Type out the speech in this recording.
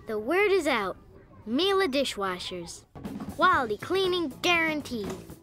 The word is out. Miele dishwashers. Quality cleaning guaranteed.